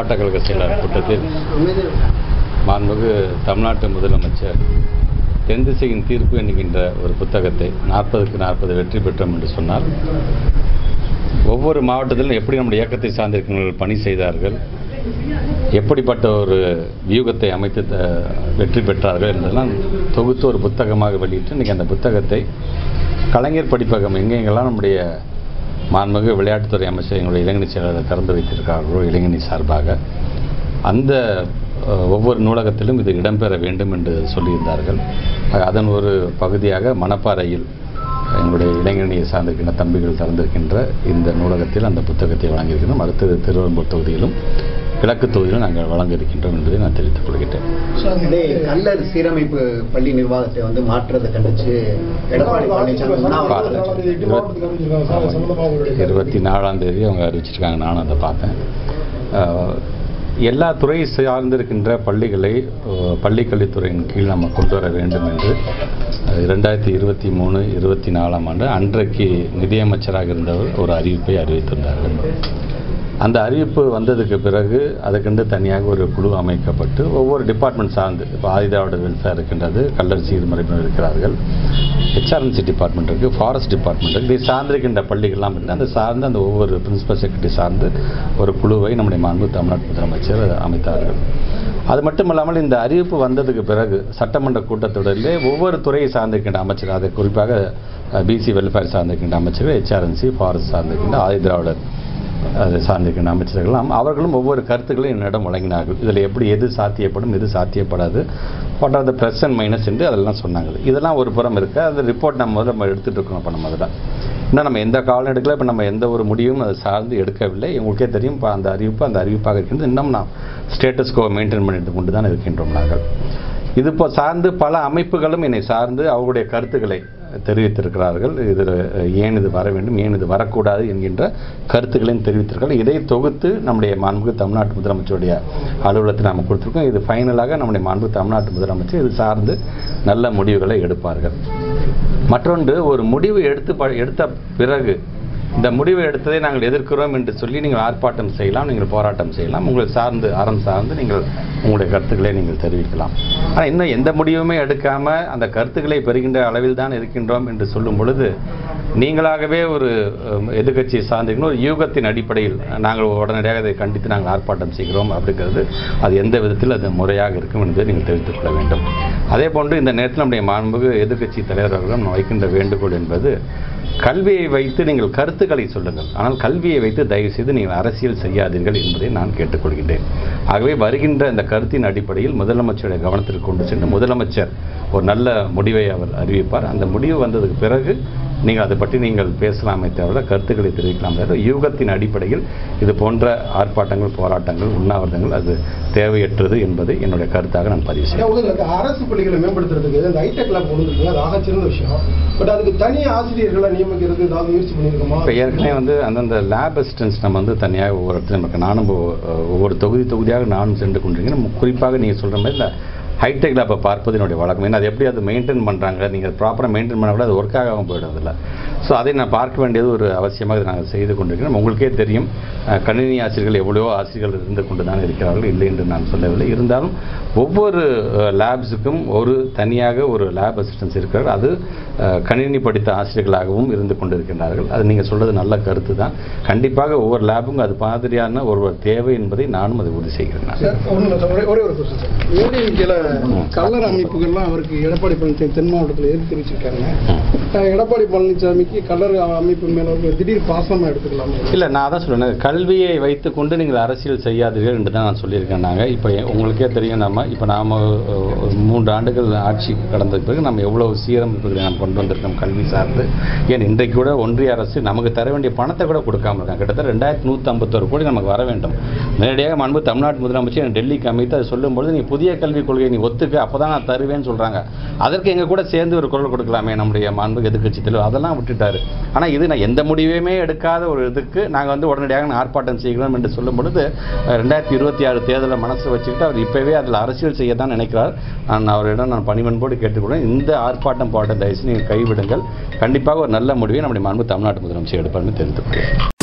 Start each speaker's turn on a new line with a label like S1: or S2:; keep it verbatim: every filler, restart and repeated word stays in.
S1: மாவட்ட கழக செயலாளர் கூட்டத்தில் மாண்புமிகு தமிழ்நாட்டு முதலமைச்சர் தென் திசையின் தீர்ப்பு என்கின்ற ஒரு புத்தகத்தை நாற்பதுக்கு நாற்பது வெற்றி பெற்றோம் என்று சொன்னால், ஒவ்வொரு மாவட்டத்திலும் எப்படி நம்முடைய இயக்கத்தை சார்ந்திருக்கிறவர்கள் பணி செய்தார்கள், எப்படிப்பட்ட ஒரு வியூகத்தை அமைத்து வெற்றி பெற்றார்கள் என்பதெல்லாம் தொகுத்து ஒரு புத்தகமாக வெளியிட்டு இன்றைக்கி அந்த புத்தகத்தை கலைஞர் படிப்பகம் எங்கெங்கெல்லாம் நம்முடைய மாண்புமிகு விளையாட்டுத்துறை அமைச்சர் எங்களுடைய இளைஞர் செயலாளர் திறந்து வைத்திருக்கிறார்களோ இளைஞர் சார்பாக அந்த ஒவ்வொரு நூலகத்திலும் இது இடம்பெற வேண்டும் என்று சொல்லியிருந்தார்கள். அதன் ஒரு பகுதியாக மணப்பாறையில் எங்களுடைய இளைஞரணியை சார்ந்திருக்கின்ற தம்பிகள் திறந்திருக்கின்ற இந்த நூலகத்தில் அந்த புத்தகத்தை வழங்கியிருக்கிறோம். அடுத்தது திருவெரும்பூர் தொகுதியிலும் கிழக்கு தொகுதியிலும் நாங்கள் வழங்க இருக்கின்றோம் என்பதை நான் தெரிவித்துக் கொள்கிறேன்.
S2: கல்லர் சீரமைப்பு பள்ளி நிர்வாகத்தை வந்து மாற்றத்தை கண்டிச்சு எடப்பாடி
S1: இருபத்தி நாலாம் தேதி அவங்க அறிவிச்சிருக்காங்க. நானும் அதை பார்த்தேன். எல்லா துறை சார்ந்திருக்கின்ற பள்ளிகளை பள்ளிக்கல்வித்துறையின் கீழ் நம்ம கொண்டு வர வேண்டும் என்று இரண்டாயிரத்தி இருபத்தி மூணு இருபத்தி நாலாம் ஆண்டு அன்றைக்கு நிதியமைச்சராக இருந்தவர் ஒரு அறிவிப்பை அறிவித்திருந்தார்கள். அந்த அறிவிப்பு வந்ததுக்கு பிறகு அதுக்கென்று தனியாக ஒரு குழு அமைக்கப்பட்டு ஒவ்வொரு டிபார்ட்மெண்ட் சார்ந்து, இப்போ ஆதிதிராவிட வெல்ஃபேர் இருக்கின்றது, கல்லர் சீர்மறைப்பினர் இருக்கிறார்கள், ஹெச்ஆர்என்சி டிபார்ட்மெண்ட் இருக்குது, ஃபாரஸ்ட் டிபார்ட்மெண்ட் இருக்குது, இதை சார்ந்திருக்கின்ற பள்ளிகள்லாம் இருக்குது. அந்த சார்ந்து அந்த ஒவ்வொரு பிரின்சிபல் செக்ரட்டரி சார்ந்து ஒரு குழுவை நம்முடைய மாண்பு தமிழ்நாட்டு முதலமைச்சர் அமைத்தார்கள். அது மட்டும் இல்லாமல் இந்த அறிவிப்பு வந்ததுக்கு பிறகு சட்டமன்ற கூட்டத்தொடரிலே ஒவ்வொரு துறையை சார்ந்திருக்கின்ற அமைச்சர், அதை குறிப்பாக பிசி வெல்ஃபேர் சார்ந்திருக்கின்ற அமைச்சர்கள், ஹெச்ஆர்என்சி, ஃபாரஸ்ட் சார்ந்திருக்கின்ற ஆதிதிராவிடர் அதை சார்ந்திருக்கின்ற அமைச்சர்கள்லாம் அவர்களும் ஒவ்வொரு கருத்துக்களையும் என்னிடம் வழங்கினார்கள். இதில் எப்படி எது சாத்தியப்படும் எது சாத்தியப்படாது, what are the plus and minus என்று அதெல்லாம் சொன்னாங்க. இதெல்லாம் ஒரு புறம் இருக்க அந்த ரிப்போர்ட் நம்ம முதல்ல நம்ம எடுத்துகிட்டு இருக்கோம். இப்போ நம்ம அதில் இன்னும் நம்ம எந்த காலம் எடுக்கல, இப்போ நம்ம எந்த ஒரு முடிவும் அதை சார்ந்து எடுக்கவில்லை. உங்களுக்கே தெரியும், இப்போ அந்த அறிவிப்பு அந்த அறிவிப்பாக இருக்கின்றது. இன்னும் நாம் ஸ்டேட்டஸ் கோ மெயின்டைன் பண்ணிட்டு கொண்டு தான் இருக்கின்றோம். நாங்கள் இது இப்போ சார்ந்து பல அமைப்புகளும் என்னை சார்ந்து அவர்களுடைய கருத்துக்களை தெரிவித்திருக்கிறார்கள். இதில் ஏன் இது வர வேண்டும், ஏன் இது வரக்கூடாது என்கின்ற கருத்துக்களையும் தெரிவித்திருக்கிறார்கள். இதை தொகுத்து நம்முடைய மாண்புமிகு தமிழ்நாட்டு முதலமைச்சருடைய அலுவலகத்தில் நாம் கொடுத்துருக்கோம். இது ஃபைனலாக நம்முடைய மாண்புமிகு தமிழ்நாட்டு முதலமைச்சர் இது சார்ந்து நல்ல முடிவுகளை எடுப்பார்கள். மற்றொன்று, ஒரு முடிவு எடுத்து எடுத்த பிறகு இந்த முடிவை எடுத்ததை நாங்கள் எதிர்க்கிறோம் என்று சொல்லி நீங்கள் ஆர்ப்பாட்டம் செய்யலாம், நீங்கள் போராட்டம் செய்யலாம், உங்களை சார்ந்து அறம் சார்ந்து நீங்கள் உங்களுடைய கருத்துக்களை நீங்கள் தெரிவிக்கலாம். ஆனால் இன்னும் எந்த முடிவுமே எடுக்காமல் அந்த கருத்துக்களை பெறுகின்ற அளவில் தான் இருக்கின்றோம் என்று சொல்லும் பொழுது நீங்களாகவே ஒரு எதிர்கட்சியை சார்ந்திருக்கணும், ஒரு யூகத்தின் அடிப்படையில் நாங்கள் உடனடியாக அதை கண்டித்து நாங்கள் ஆர்ப்பாட்டம் செய்கிறோம் அப்படிங்கிறது அது எந்த விதத்தில் அது முறையாக இருக்கும் என்பதை நீங்கள் தெரிவித்துக் கொள்ள வேண்டும். அதே போன்று இந்த நேரத்தில் நம்முடைய மாண்புமிகு எதிர்கட்சி தலைவர் அவர்களும் வைக்கின்ற வேண்டுகோள் என்பது, கல்வியை வைத்து நீங்கள் கருத்துக்களை சொல்லுங்கள், ஆனால் கல்வியை வைத்து தயவு செய்து நீங்கள் அரசியல் செய்யாதீர்கள் என்பதை நான் கேட்டுக்கொள்கின்றேன். ஆகவே வருகின்ற இந்த கருத்தின் அடிப்படையில் முதலமைச்சருடைய கவனத்திற்கு கொண்டு சென்று முதலமைச்சர் ஒரு நல்ல முடிவை அவர் அறிவிப்பார். அந்த முடிவு வந்ததுக்கு பிறகு நீங்கள் அதை பற்றி நீங்கள் பேசலாமே தவிர கருத்துக்களை தெரிவிக்கலாம் தவிர யூகத்தின் அடிப்படையில் இது போன்ற ஆர்ப்பாட்டங்கள், போராட்டங்கள், உண்ணாவிரதங்கள் அது தேவையற்றது என்பதை என்னுடைய கருத்தாக நான் பதிவு செய்கிறேன்.
S3: அரசு பள்ளிகளை மேம்படுத்துறதுக்கு இந்த ஹைடெக் லேப் கொண்டு வந்துருக்கீங்க, அது ஆகச்சிறந்த விஷயம். பட் அதுக்கு தனி ஆசிரியர்களை நியமிக்கிறது ஏதாவது முயற்சி பண்ணியிருக்கோமா?
S1: இப்போ ஏற்கனவே வந்து அந்தந்த லேப் அசிஸ்டன்ஸ் நம்ம வந்து தனியாக ஒவ்வொரு இடத்துல நமக்கு நானும் ஒவ்வொரு தொகுதி தொகுதியாக நானும் சென்று கொண்டிருக்கேன். குறிப்பாக நீங்கள் சொல்கிற மாதிரி இந்த ஹைடெக் லேப்பை பார்ப்பது என்னுடைய வழக்கம். ஏன்னா அது எப்படி அது மெயின்டைன் பண்ணுறாங்க, நீங்கள் ப்ராப்பராக மெயின்டைன் பண்ண கூட அது ஒர்க் ஆகாமல் போயிடுறதில்ல. ஸோ அதை நான் பார்க்க வேண்டியது ஒரு அவசியமாக நாங்கள் செய்து கொண்டிருக்கிறோம். உங்களுக்கே தெரியும், கணினி ஆசிரியர்கள் எவ்வளவோ ஆசிரியர்கள் இருந்து கொண்டு தான் இருக்கிறார்கள், இல்லை என்று நான் சொல்லவில்லை. இருந்தாலும் ஒவ்வொரு லேப்ஸுக்கும் ஒரு தனியாக ஒரு லேப் அசிஸ்டன்ஸ் இருக்கிறார். அது கணினி படித்த ஆசிரியர்களாகவும் இருந்து கொண்டு இருக்கின்றார்கள். அது நீங்கள் சொல்கிறது நல்ல கருத்து தான். கண்டிப்பாக ஒவ்வொரு லேபும் அது மாதிரியான ஒரு தேவை என்பதை நானும் அதை உறுதி செய்கிறேன்.
S3: ஒரே ஒரு கல்லர் அமைப்புகள்லாம் அவருக்கு எடப்பாடி பழனிசாமி தென் மாவட்டத்தில் எதிர்த்து தெரிவிச்சிருக்காங்க. எடப்பாடி பழனிசாமிக்கு கல்லர் அமைப்பு மேல திடீர் பாசமாக எடுத்துக்கலாம்.
S1: இல்லை, நான் தான் சொல்லுவேன், கல்வியை வைத்துக்கொண்டு நீங்கள் அரசியல் செய்யாதீர்கள் என்று தான் நான் சொல்லியிருக்கேன். நாங்கள் இப்போ உங்களுக்கே தெரியும், நம்ம இப்போ நாம் மூன்று ஆண்டுகள் ஆட்சி கடந்த பிறகு நம்ம எவ்வளோ சீரமைப்புகளை நாம் கொண்டு வந்திருக்கோம் கல்வி சார்ந்து. ஏன் இன்றைக்கு கூட ஒன்றிய அரசு நமக்கு தர வேண்டிய பணத்தை கூட கொடுக்காமல் இருக்காங்க. கிட்டத்தட்ட ரெண்டாயிரத்தி நூற்றி ஐம்பத்தோரு கோடி நமக்கு வர வேண்டும். நேரடியாக மாண்பு தமிழ்நாட்டு முதலமைச்சர் டெல்லிக்கு அமைத்து அதை சொல்லும்பொழுது, நீ புதிய கல்விக் கொள்கையை நீ ஒத்துக்க, அப்போ தான் நான் தருவேன்னு சொல்கிறாங்க. அதற்கு எங்கள் கூட சேர்ந்து ஒரு குரல் கொடுக்கலாமே நம்முடைய மாண்பு எதிர்க்கட்சி தலைவர், அதெல்லாம் விட்டுட்டாரு. ஆனால் இது நான் எந்த முடிவையுமே எடுக்காத ஒரு இதுக்கு நாங்கள் வந்து உடனடியாக ஆர்ப்பாட்டம் செய்கிறோம் என்று சொல்லும் பொழுது ரெண்டாயிரத்தி இருபத்தி ஆறு தேர்தலை மனசில் வச்சுக்கிட்டு அவர் இப்போவே அதில் அரசியல் செய்ய தான் நினைக்கிறார். நான் அவரிடம் நான் பணிவன்போடு கேட்டுக்கொள்வேன், இந்த ஆர்ப்பாட்டம் போராட்டம் தயவுசெய்து நீங்கள் கைவிடுங்கள். கண்டிப்பாக ஒரு நல்ல முடிவை நம்முடைய மாண்பு தமிழ்நாட்டு முதலமைச்சர் எடுப்பார்னு தெரிந்து கொள்கிறேன்.